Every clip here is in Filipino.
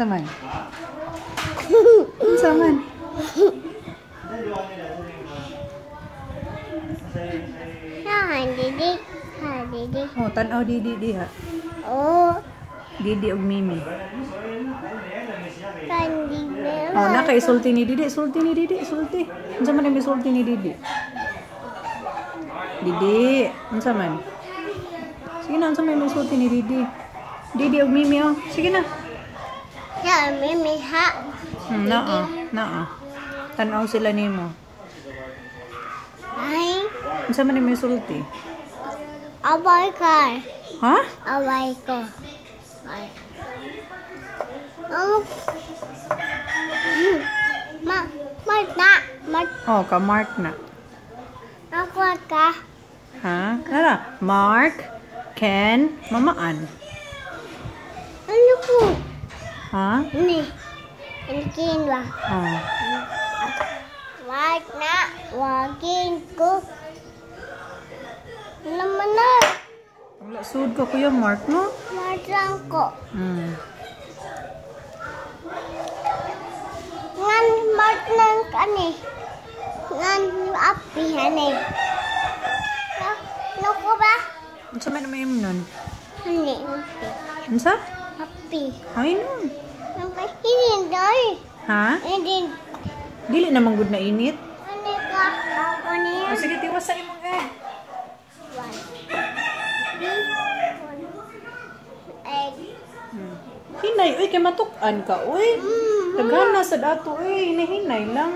Unsa man? Unsa man? Didi. Didi. Oh, tanaw Didi diha. Oh. Didi og Mimi. Kan Didi. Oh, naka isulti ni Didi, sulti ni Didi, sulti. Unsa man ang isulti ni Didi? Didi, unsa man? Sige na, unsa man ang isulti ni Didi? Didi og Mimi oh. Sige na. Ya, Mimi ha. Naa. Tanaw sila nimo. Ay. Unsa man ang isulti? Abay ka. Ha? Abay ko. Ay. Mark. Oh, ka-mark na. Ako ka. Ha? Nara, Mark, Ken, Mamaan. Ano po? Ha? Ni. Inikin ba? Oh. Mark na. Wagin ko. Naman na. Wala sud ka kuya Mark, no? Mark lang ko. Ngan Mark lang kani. Ngan api hane. No ko ba? Unsa man may nun? Hane api. Unsa? Api. Ay no. Nang hindi doy. Ha? Hindi. Dili naman gud na init. Hane ka. Ako niya. Oh, sige, tiwas sa imong egg. Egg. Hinay, uy, kay matuk-an ka, uy. Tagana sa dato, uy. Hinahinay lang.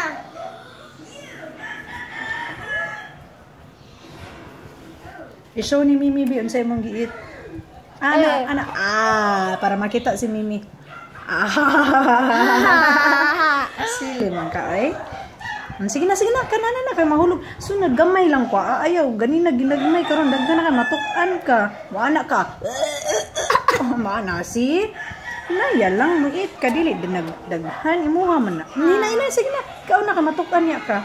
I-show ni Mimi bi unsay imong giit. Ana. Para makita si Mimi. Sili man ka, ay. Sige na. Kanana na kay mahulog. Sunod gamay lang ko. Ayaw, ganina ginagmay karon daghan na kay matuk-an ka. Waana ka. Mana si? Naya lang muit ka dili dinagdaghan imuha man na. Ina sige na. Ikaw na ka matuk-an niya ka.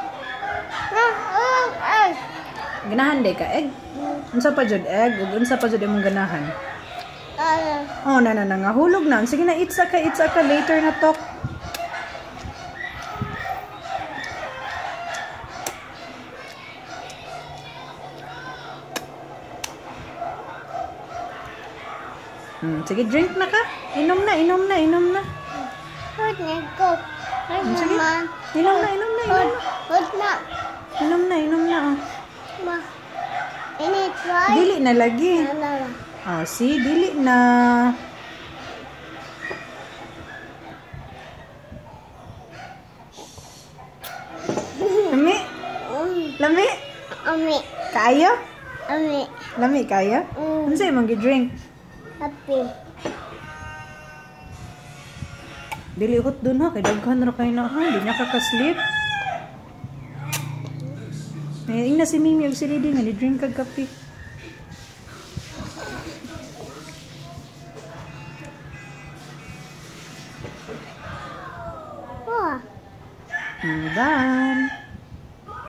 Ganahan day ka egg. Unsa pa jud egg ug unsa pa jud imong ganahan? Oh, nga hulog na. Sige na, itsa ka later na talk. Sige, drink na ka. Inom na. Hod na ko. Sige. Inom na. Hod na. Inom na. Oh. Ma. Ini try. Dili na lagi. Ano? Ah, see, dili na. Lami? Ami. Kaya? Ami. Lami kaya? Unsa imong gi-drink? Happy. Dili hot dun ha, kay daghan ra kay na ha, di niya ka-sleep. Ingna si Mimi og si Lady nga ni drink kag kape. Oh. Done.